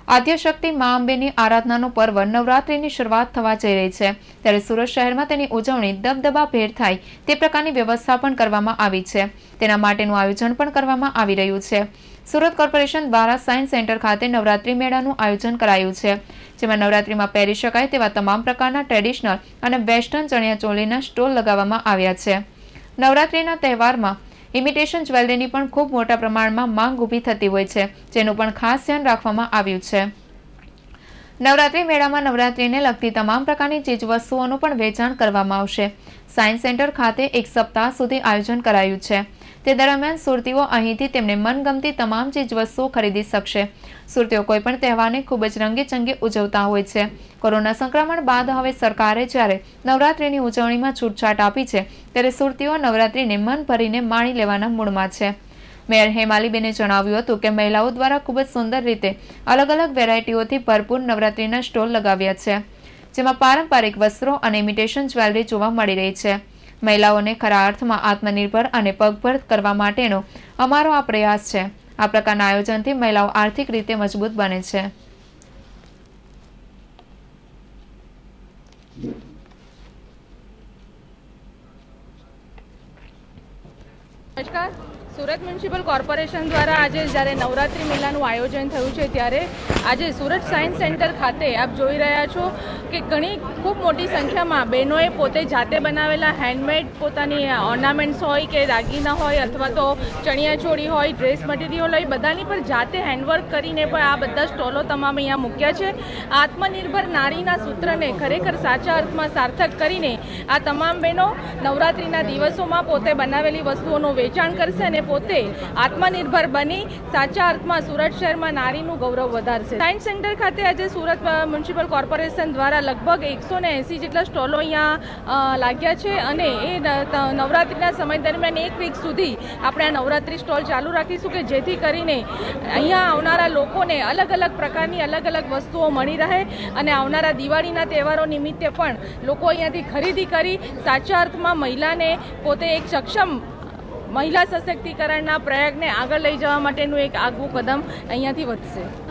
આદ્યશક્તિ મા અંબેની આરાધનાનો પર્વ નવરાત્રિની શરૂઆત થવા જઈ રહી છે, ત્યારે સુરત શહેરમાં તેની ઉજવણી દબદબાભેર થાય તે પ્રકારની વ્યવસ્થા પણ કરવામાં આવી છે. તેના માટેનું આયોજન પણ કરવામાં આવી રહ્યું છે. સુરત કોર્પોરેશન દ્વારા સાયન્સ સેન્ટર ખાતે નવરાત્રી મેળાનું આયોજન કરાયું છે, જેમાં નવરાત્રીમાં પહેરી શકાય તેવા તમામ પ્રકારના ટ્રેડિશનલ અને વેસ્ટર્ન ચણિયાચોળીના સ્ટોલ લગાવવામાં આવ્યા છે. નવરાત્રીના તહેવારમાં ઇમિટેશન જ્વેલરીની પણ ખૂબ મોટા પ્રમાણમાં માંગ ઊભી થતી હોય છે, જેનું પણ ખાસ ધ્યાન રાખવામાં આવ્યું છે. નવરાત્રી મેળામાં નવરાત્રીને લગતી તમામ પ્રકારની ચીજવસ્તુઓનું પણ વેચાણ કરવામાં આવશે. સાયન્સ સેન્ટર ખાતે એક સપ્તાહ સુધી આયોજન કરાયું છે. તે દરમિયાન સુરતીઓ અહીંથી તેમને મનગમતી તમામ ચીજવસ્તુઓ ખરીદી શકશે. સુરતીઓ કોઈપણ તહેવારને ખૂબ જ રંગેચંગે ઉજવતા હોય છે. કોરોના સંક્રમણ બાદ હવે સરકારે જ્યારે નવરાત્રીની ઉજવણીમાં છૂટછાટ આપી છે, ત્યારે સુરતીઓ નવરાત્રીને મન ભરીને માણી લેવાના મૂડમાં છે. મેયર હેમાલીબેને જણાવ્યું હતું કે મહિલાઓ દ્વારા ખૂબ જ સુંદર રીતે અલગ અલગ વેરાયટીઓથી ભરપૂર નવરાત્રીના સ્ટોલ લગાવ્યા છે, જેમાં પારંપરિક વસ્ત્રો અને ઇમિટેશન જ્વેલરી જોવા મળી રહી છે. મહિલાઓને ખરા અર્થમાં આત્મનિર્ભર અને પગભર કરવા માટેનો અમારો આ પ્રયાસ છે. આ પ્રકારના આયોજનથી મહિલાઓ આર્થિક રીતે મજબૂત બને છે. નમસ્કાર. સુરત મ્યુનિસિપલ કોર્પોરેશન દ્વારા આજે જ્યારે નવરાત્રી મેળાનું આયોજન થયું છે, ત્યારે આજે સુરત સાયન્સ સેન્ટર ખાતે આપ જોઈ રહ્યા છો કે ઘણી ખૂબ મોટી સંખ્યામાં બહેનોએ પોતે જાતે બનાવેલા હેન્ડમેડ પોતાની ઓર્નામેન્ટ્સ હોય કે દાગીના હોય અથવા તો ચણિયાચોળી હોય, ડ્રેસ મટીરિયલ હોય, બધાની પર જાતે હેન્ડવર્ક કરીને પણ આ બધા સ્ટોલો તમામ અહીંયા મૂક્યા છે. આત્મનિર્ભર નારીના સૂત્રને ખરેખર સાચા અર્થમાં સાર્થક કરીને આ તમામ બહેનો નવરાત્રિના દિવસોમાં પોતે બનાવેલી વસ્તુઓનું વેચાણ કરશે અને પોતે આત્મનિર્ભર બની સાચા અર્થમાં સુરત શહેરમાં નારીનું ગૌરવ વધારશે. સાયન્સ સેન્ટર ખાતે આજે સુરત મ્યુનિસિપલ કોર્પોરેશન દ્વારા લગભગ 180 જેટલા સ્ટોલો અહીંયા લાગ્યા છે અને એ નવરાત્રિના સમય દરમિયાન એક વીક સુધી આપણે આ નવરાત્રિ સ્ટોલ ચાલુ રાખીશું કે જેથી કરીને અહીંયા આવનારા લોકોને અલગ અલગ પ્રકારની અલગ અલગ વસ્તુઓ મળી રહે અને આવનારા દિવાળીના તહેવારો નિમિત્તે પણ લોકો અહીંયાથી ખરીદી કરી સાચા અર્થમાં મહિલાને પોતે એક સક્ષમ મહિલા સશક્તિકરણના પ્રયાગને આગળ લઈ જવા માટેનું એક આગવું કદમ અહીંયાથી વધશે.